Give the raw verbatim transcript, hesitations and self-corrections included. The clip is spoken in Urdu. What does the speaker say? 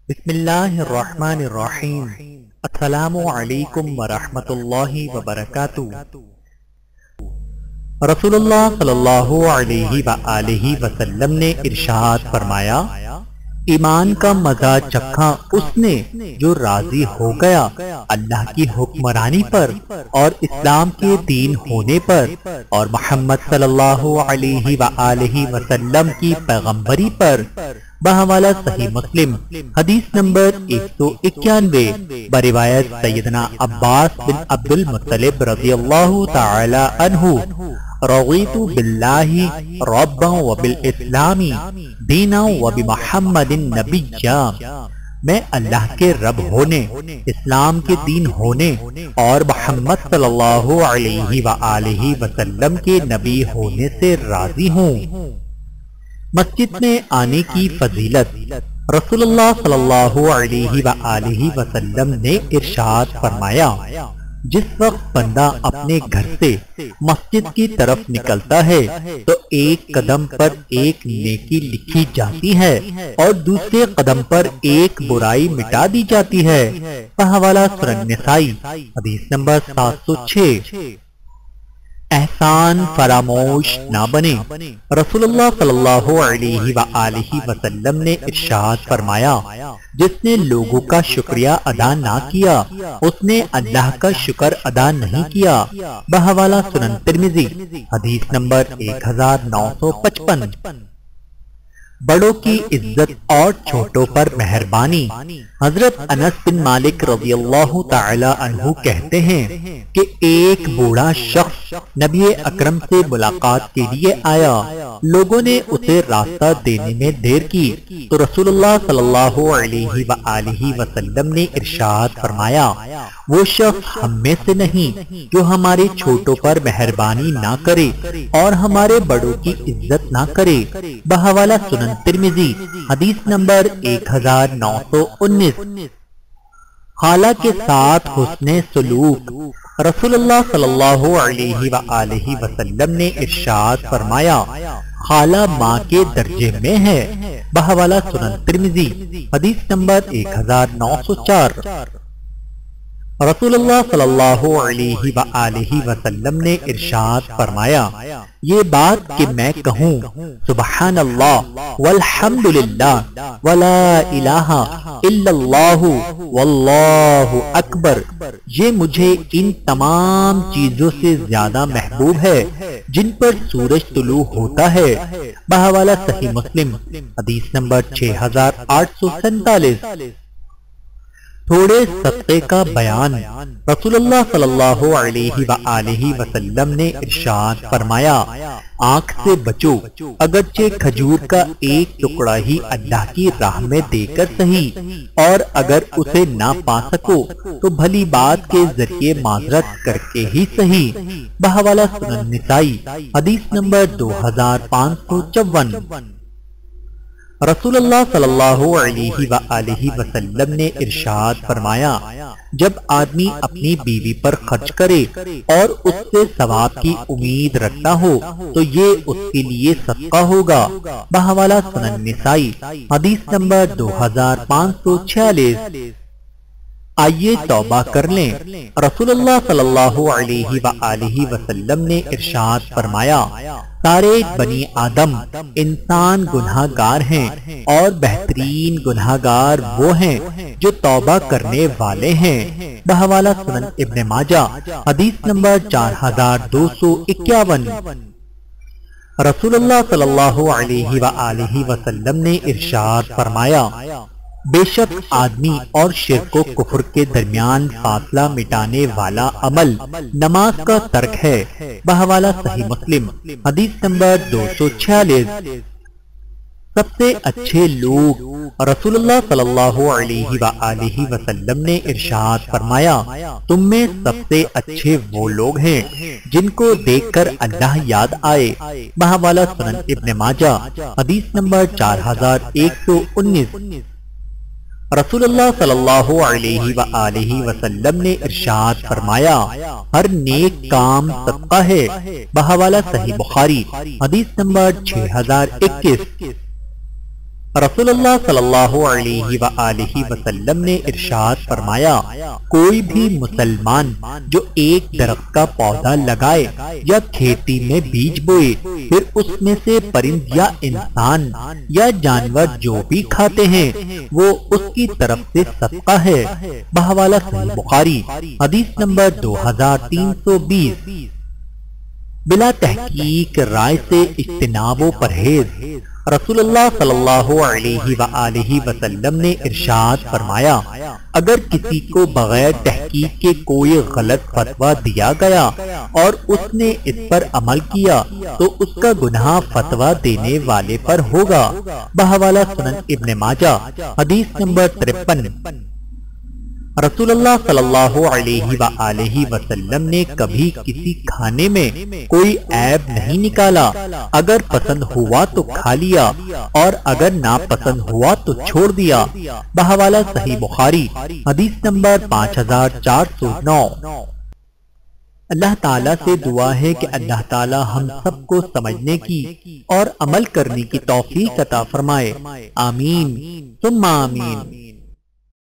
بسم اللہ الرحمن الرحیم۔ السلام علیکم ورحمۃ اللہ وبرکاتہ۔ رسول اللہ صلی اللہ علیہ وآلہ وسلم نے ارشاد فرمایا، ایمان کا مزہ چکھا اس نے جو راضی ہو گیا اللہ کی حکمرانی پر اور اسلام کے دین ہونے پر اور محمد صلی اللہ علیہ وآلہ وسلم کی پیغمبری پر۔ بحوالہ صحیح مسلم حدیث نمبر ایک سو اکیانوے بروایت سیدنا عباس بن عبد المطلب رضی اللہ تعالی عنہ، رضیت باللہ ربا وبالاسلام دینا وبمحمد نبیا، میں اللہ کے رب ہونے، اسلام کے دین ہونے اور محمد صلی اللہ علیہ وآلہ وسلم کے نبی ہونے سے راضی ہوں۔ مسجد میں آنے کی فضیلت۔ رسول اللہ صلی اللہ علیہ وآلہ وسلم نے ارشاد فرمایا، جس وقت بندہ اپنے گھر سے مسجد کی طرف نکلتا ہے تو ایک قدم پر ایک نیکی لکھی جاتی ہے اور دوسرے قدم پر ایک برائی مٹا دی جاتی ہے۔ بحوالہ سنن نسائی حدیث نمبر سات سو چھ۔ احسان فراموش نہ بنے۔ رسول اللہ صلی اللہ علیہ وآلہ وسلم نے ارشاد فرمایا، جس نے لوگوں کا شکریہ ادا نہ کیا اس نے اللہ کا شکر ادا نہیں کیا۔ بحوالہ سنن ترمذی حدیث نمبر ایک ہزار نو سو پچپن۔ بڑوں کی عزت اور چھوٹوں پر مہربانی۔ حضرت انس بن مالک رضی اللہ تعالی عنہ کہتے ہیں کہ ایک بوڑھا شخص نبی اکرم سے ملاقات کے لیے آیا، لوگوں نے اسے راستہ دینے میں دیر کی تو رسول اللہ صلی اللہ علیہ وآلہ وسلم نے ارشاد فرمایا، وہ شخص ہم میں سے نہیں جو ہمارے چھوٹوں پر مہربانی نہ کرے اور ہمارے بڑوں کی عزت نہ کرے۔ بحوالہ سنن ترمذی حدیث نمبر ایک ہزار نو سو انیس۔ خالہ کے ساتھ حسن سلوک۔ رسول اللہ صلی اللہ علیہ وآلہ وسلم نے ارشاد فرمایا، خالہ ماں کے درجے میں ہے۔ بحوالہ سنن ترمذی حدیث نمبر ایک ہزار نو سو چار۔ رسول اللہ صلی اللہ علیہ وآلہ وسلم نے ارشاد فرمایا، یہ بات کہ میں کہوں سبحان اللہ والحمدللہ ولا الہ الا اللہ واللہ اکبر، یہ مجھے ان تمام چیزوں سے زیادہ محبوب ہے جن پر سورج طلوع ہوتا ہے۔ بحوالہ صحیح مسلم حدیث نمبر چھ ہزار آٹھ سو سینتالیس۔ تھوڑے صدقے کا بیان۔ رسول اللہ صلی اللہ علیہ وآلہ وسلم نے ارشاد فرمایا، آنکھ سے بچو، اگرچہ کھجور کا ایک ٹکڑا ہی اللہ کی راہ میں دے کر صحیح، اور اگر اسے نہ پا سکو تو بھلی بات کے ذریعے معذرت کر کے ہی صحیح۔ بحوالہ سنن نسائی حدیث نمبر دو ہزار پانچ سو چون۔ رسول اللہ صلی اللہ علیہ وآلہ وسلم نے ارشاد فرمایا، جب آدمی اپنی بیوی پر خرچ کرے اور اس سے ثواب کی امید رکھتا ہو تو یہ اس کے لیے صدقہ ہوگا۔ بحوالہ سنن نسائی حدیث نمبر دو ہزار پانچ سو چھیالیس۔ آئیے توبہ کر لیں۔ رسول اللہ صلی اللہ علیہ وآلہ وسلم نے ارشاد فرمایا، سارے بنی آدم انسان گناہ گار ہیں اور بہترین گناہ گار وہ ہیں جو توبہ کرنے والے ہیں۔ بحوالہ سنن ابن ماجہ حدیث نمبر چار ہزار دو سو اکیاون۔ رسول اللہ صلی اللہ علیہ وآلہ وسلم نے ارشاد فرمایا، بے شک آدمی اور شرک و کفر کے درمیان فاصلہ مٹانے والا عمل نماز کا ترک ہے۔ بحوالہ صحیح مسلم حدیث نمبر دو سو چھیالیس۔ سب سے اچھے لوگ۔ رسول اللہ صلی اللہ علیہ وآلہ وسلم نے ارشاد فرمایا، تم میں سب سے اچھے وہ لوگ ہیں جن کو دیکھ کر اللہ یاد آئے۔ بحوالہ سنن ابن ماجہ حدیث نمبر چار ہزار ایک سو انیس۔ رسول اللہ صلی اللہ علیہ وآلہ وسلم نے ارشاد فرمایا، ہر نیک کام صدقہ ہے۔ بحوالہ صحیح بخاری حدیث نمبر چھ ہزار اکیس۔ रसूलुल्लाह सल्लल्लाहु अलैहि वआलिहि वसल्लम ने इरशाद फरमाया, कोई भी मुसलमान जो एक दरख्त का पौधा लगाए या खेती में बीज बोए, फिर उसमें से परिंद या इंसान या जानवर जो भी खाते हैं वो उसकी तरफ से सदका है। बहवाला सहीह बुखारी, हदीस नंबर दो हजार तीन सौ बीस। बिला तहकीक राय से इज्तिनाब व परहेज। रसूलुल्लाह सल्लल्लाहु अलैहि वआलिहि वसल्लम ने इरशाद फरमाया, अगर किसी को बगैर तहकीक के कोई गलत फतवा दिया गया और उसने इस पर अमल किया तो उसका गुनाह फतवा देने वाले पर होगा। बहवाला सुनन इब्न माजा, हदीस नंबर तिरपन। रसूलुल्लाह सल्लल्लाहु अलैहि वआलिहि वसल्लम ने कभी किसी खाने में कोई ऐब नहीं निकाला। अगर पसंद हुआ तो खा लिया और अगर नापसंद हुआ तो छोड़ दिया। बहवाला सही बुखारी, हदीस नंबर पाँच हजार चार सौ नौ। अल्लाह ताला से दुआ है कि अल्लाह ताला हम सबको समझने की और अमल करने की तौफीक अता फरमाए। आमीन सुम्मा आमीन।